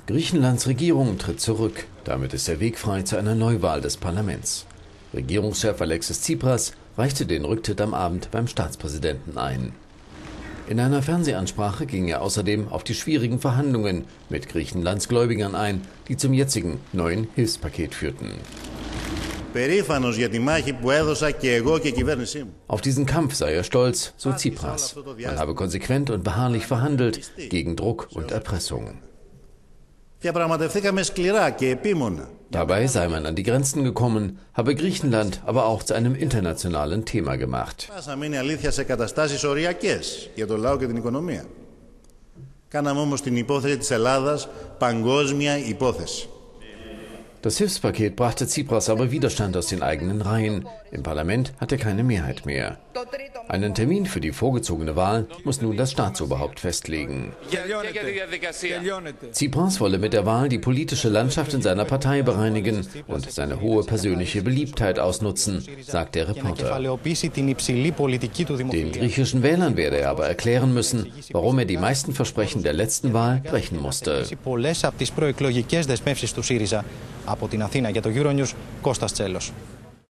Griechenlands Regierung tritt zurück. Damit ist der Weg frei zu einer Neuwahl des Parlaments. Regierungschef Alexis Tsipras reichte den Rücktritt am Abend beim Staatspräsidenten ein. In einer Fernsehansprache ging er außerdem auf die schwierigen Verhandlungen mit Griechenlands Gläubigern ein, die zum jetzigen neuen Hilfspaket führten. Auf diesen Kampf sei er stolz, so Tsipras. Man habe konsequent und beharrlich verhandelt gegen Druck und Erpressung. Dabei sei man an die Grenzen gekommen, habe Griechenland aber auch zu einem internationalen Thema gemacht. Das Hilfspaket brachte Tsipras aber Widerstand aus den eigenen Reihen. Im Parlament hat er keine Mehrheit mehr. Einen Termin für die vorgezogene Wahl muss nun das Staatsoberhaupt festlegen. Tsipras wolle mit der Wahl die politische Landschaft in seiner Partei bereinigen und seine hohe persönliche Beliebtheit ausnutzen, sagt der Reporter. Den griechischen Wählern werde er aber erklären müssen, warum er die meisten Versprechen der letzten Wahl brechen musste. Από την Αθήνα για το Euronews, Κώστας Τσέλος.